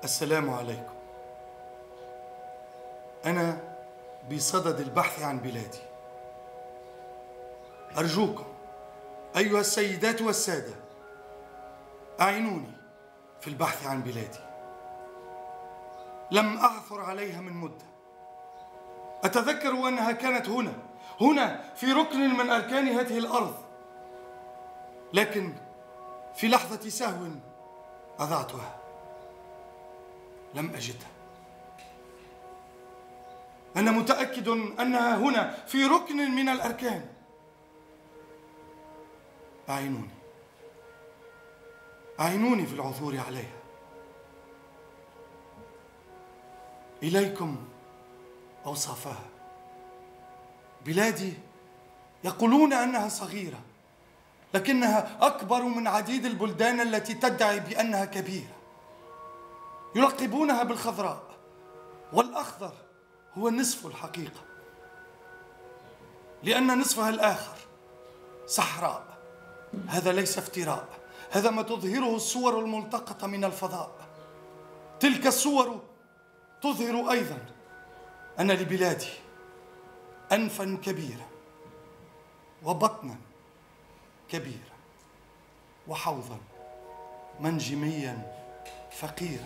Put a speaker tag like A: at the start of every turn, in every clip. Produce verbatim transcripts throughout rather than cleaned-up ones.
A: السلام عليكم. أنا بصدد البحث عن بلادي. أرجوكم أيها السيدات والسادة، أعينوني في البحث عن بلادي. لم أعثر عليها من مدة. أتذكر أنها كانت هنا هنا في ركن من أركان هذه الأرض، لكن في لحظة سهو أضعتها، لم أجدها. أنا متأكد أنها هنا في ركن من الأركان. أعينوني أعينوني في العثور عليها. إليكم أوصافها. بلادي يقولون أنها صغيرة، لكنها أكبر من عديد البلدان التي تدعي بأنها كبيرة. يلقبونها بالخضراء، والأخضر هو نصف الحقيقة، لأن نصفها الآخر صحراء. هذا ليس افتراء، هذا ما تظهره الصور الملتقطة من الفضاء. تلك الصور تظهر أيضا أن لبلادي أنفا كبيرة، وبطنا كبيرة، وحوضا منجميا فقيرا.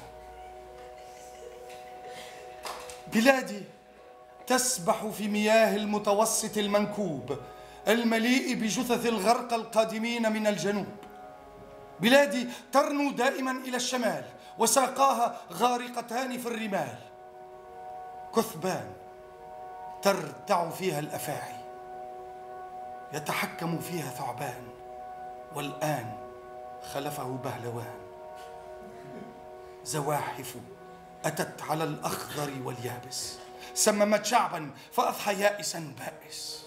A: بلادي تسبح في مياه المتوسط المنكوب المليء بجثث الغرق القادمين من الجنوب. بلادي ترنو دائما إلى الشمال، وساقاها غارقتان في الرمال. كثبان ترتع فيها الأفاعي، يتحكم فيها ثعبان، والآن خلفه بهلوان. زواحف أتت على الأخضر واليابس، سممت شعبا فأضحى يائسا بائس.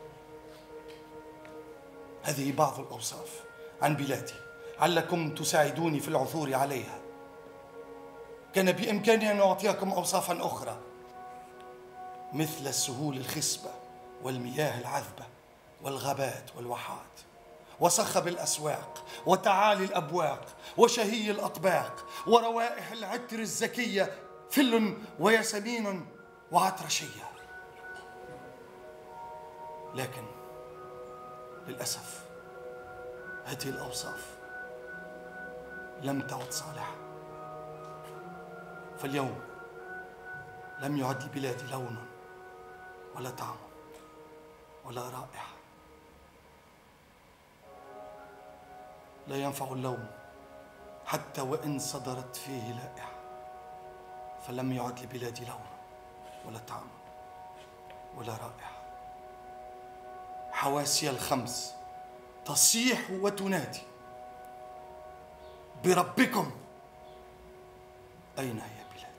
A: هذه بعض الأوصاف عن بلادي، علكم تساعدوني في العثور عليها. كان بإمكاني أن أعطيكم أوصافا أخرى، مثل السهول الخصبة والمياه العذبة والغابات والواحات وصخب الأسواق وتعالي الأبواق وشهي الأطباق وروائح العطر الزكية، فل وياسمين وعطرشية. لكن للأسف هذه الأوصاف لم تعد صالحة، فاليوم لم يعد لبلادي لون ولا طعم ولا رائحة. لا ينفع اللوم حتى وإن صدرت فيه لائحة، فلم يعد لبلادي لون ولا طعم ولا رائحة. حواسي الخمس تصيح وتنادي بربكم: أين هي بلادي؟